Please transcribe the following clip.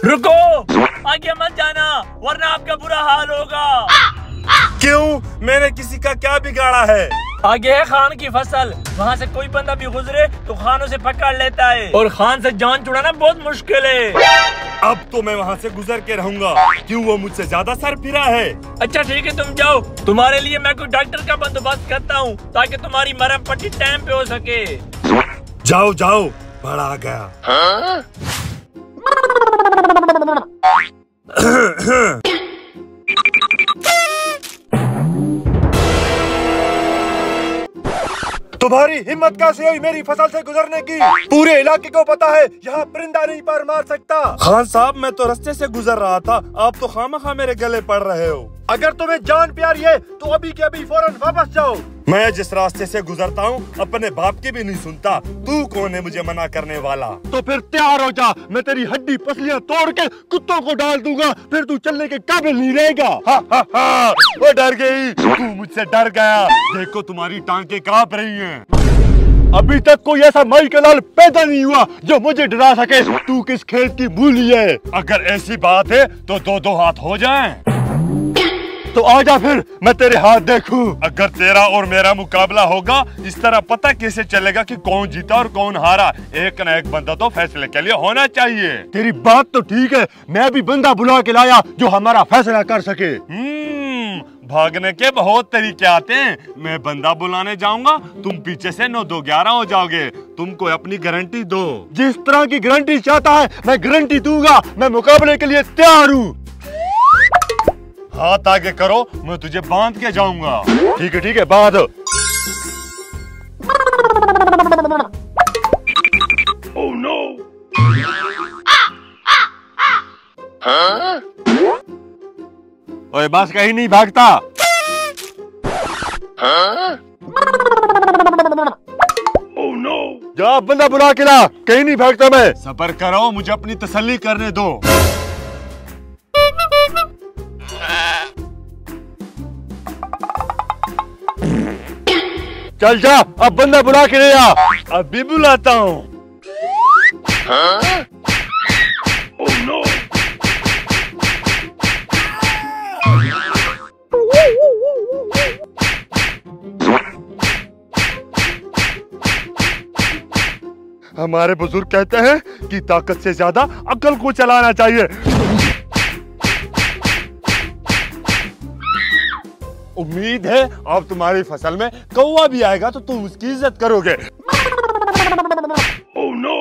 रुको, आगे मत जाना वरना आपका बुरा हाल होगा। क्यों? मैंने किसी का क्या बिगाड़ा है? आगे है खान की फसल, वहाँ से कोई बंदा भी गुजरे तो खान उसे पकड़ लेता है और खान से जान छुड़ाना बहुत मुश्किल है। अब तो मैं वहाँ से गुजर के रहूंगा। क्यों, वो मुझसे ज्यादा सर फिरा है? अच्छा ठीक है, तुम जाओ, तुम्हारे लिए मैं कोई डॉक्टर का बंदोबस्त करता हूँ ताकि तुम्हारी मरहम पट्टी टाइम पे हो सके। जाओ जाओ, बड़ा आ गया। तुम्हारी हिम्मत कैसे हुई मेरी फसल से गुजरने की? पूरे इलाके को पता है यहाँ परिंदा नहीं पार मार सकता। खान साहब, मैं तो रास्ते से गुजर रहा था, आप तो खामखा मेरे गले पड़ रहे हो। अगर तुम्हें जान प्यारी है तो अभी के अभी फौरन वापस जाओ। मैं जिस रास्ते से गुजरता हूँ अपने बाप की भी नहीं सुनता। तू कौन है मुझे मना करने वाला? तो फिर तैयार हो जा, मैं तेरी हड्डी पसलियाँ तोड़ के कुत्तों को डाल दूंगा, फिर तू चलने के काबिल नहीं रहेगा। हा हा हा, वो डर गई, तू मुझसे डर गया। देखो तुम्हारी टांगे कांप रही हैं। अभी तक कोई ऐसा माई का लाल पैदा नहीं हुआ जो मुझे डरा सके। तू किस खेत की मूली है? अगर ऐसी बात है तो दो दो हाथ हो जाएं। तो आजा फिर मैं तेरे हाथ देखूं। अगर तेरा और मेरा मुकाबला होगा इस तरह पता कैसे चलेगा कि कौन जीता और कौन हारा? एक न एक बंदा तो फैसले के लिए होना चाहिए। तेरी बात तो ठीक है, मैं भी बंदा बुला के लाया जो हमारा फैसला कर सके। भागने के बहुत तरीके आते हैं। मैं बंदा बुलाने जाऊंगा, तुम पीछे से 9-2-11 हो जाओगे। तुमको अपनी गारंटी दो। जिस तरह की गारंटी चाहता है मैं गारंटी दूंगा। मैं मुकाबले के लिए तैयार हूँ। हाथ आगे करो, मैं तुझे बांध के जाऊंगा। ठीक है, बांध। Oh no! ओए बस कहीं नहीं भागता। Oh no! जा बंदा बुला के ला, कहीं नहीं भागता मैं। सब्र करो, मुझे अपनी तसल्ली करने दो। चल जा, अब बंदा बुला के ले आ। अभी बुलाता हूँ। Oh no! हमारे बुजुर्ग कहते हैं कि ताकत से ज्यादा अक्ल को चलाना चाहिए। उम्मीद है अब तुम्हारी फसल में कौवा भी आएगा तो तुम उसकी इज्जत करोगे। Oh no!